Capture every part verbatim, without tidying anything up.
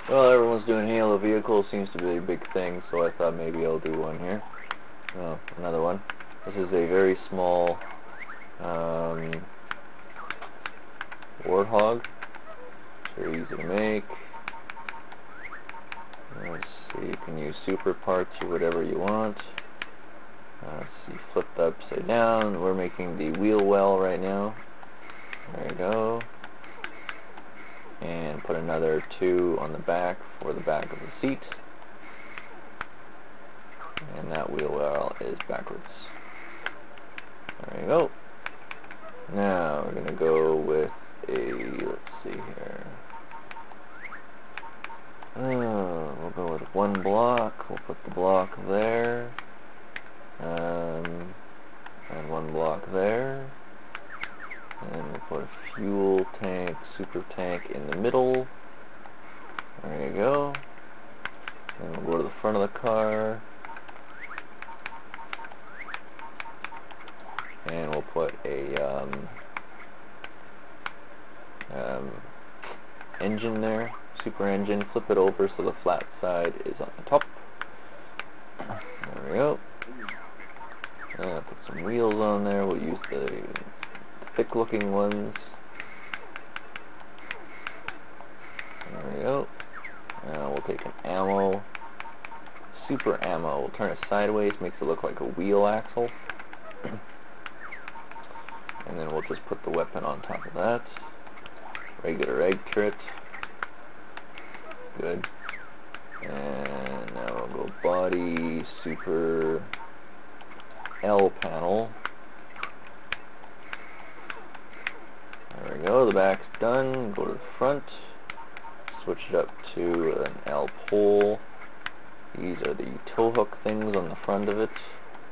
Well, everyone's doing Halo vehicles, seems to be a big thing, so I thought maybe I'll do one here. Oh, another one. This is a very small um, Warthog. It's very easy to make. Let's see, you can use super parts or whatever you want. Uh, let's see, flipped upside down. We're making the wheel well right now. There you go. And put another two on the back for the back of the seat. And that wheel well is backwards. There you go. Now we're going to go with a, let's see here. Oh, we'll go with one block. We'll put the block there. Um, and one block there. And we'll put a fuel tank, super tank in the middle. There you go. And we'll go to the front of the car. And we'll put a um, um, engine there, super engine. Flip it over so the flat side is on the top. There we go. Uh, put some wheels on there. We'll use the thick looking ones. There we go. Now we'll take an ammo, super ammo. We'll turn it sideways, makes it look like a wheel axle. And then we'll just put the weapon on top of that. Regular egg turret. Good. And now we'll go body, super L panel. There we go, the back's done. Go to the front. Switch it up to an L pole. These are the tow hook things on the front of it,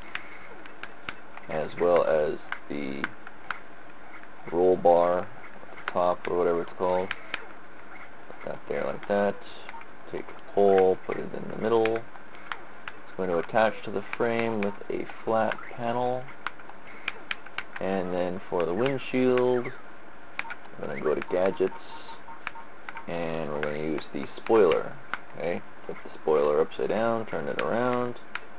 as well as the roll bar at the top, or whatever it's called. Put that there like that. Take the pole, put it in the middle. It's going to attach to the frame with a flat panel. And then for the windshield, we're going to go to gadgets, and we're going to use the spoiler. Okay, put the spoiler upside down, turn it around.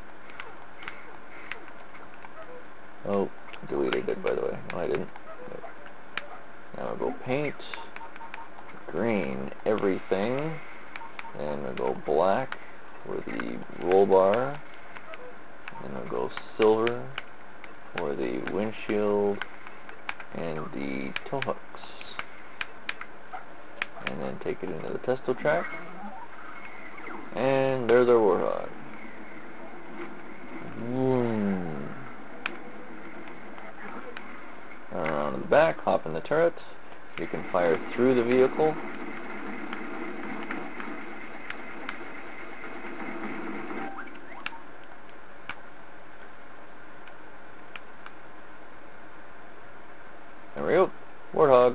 Oh, deleted it, by the way. No, I didn't. Now we'll go paint, green, everything, and we'll go black for the roll bar, and we'll go silver for the windshield and the tow hooks. And then take it into the testo track, and there's our Warthog. Boom. Around to the back, hop in the turret. You can fire through the vehicle. There we go, Warthog.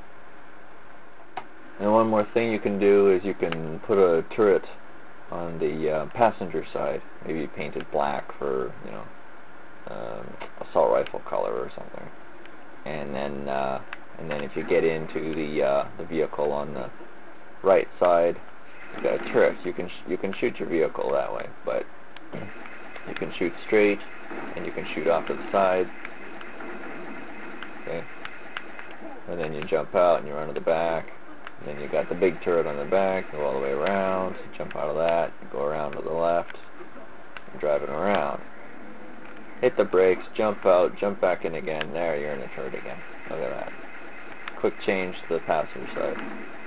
And one more thing you can do is you can put a turret on the uh, passenger side. Maybe paint it black for, you know, um, assault rifle color or something. And then, uh, and then if you get into the uh, the vehicle on the right side, you've got a turret. You can sh you can shoot your vehicle that way, but you can shoot straight, and you can shoot off to the side. Okay. And then you jump out and you run to the back. And then you got the big turret on the back, go all the way around, jump out of that, go around to the left, and drive it around. Hit the brakes, jump out, jump back in again. There, you're in the turret again. Look at that. Quick change to the passenger side.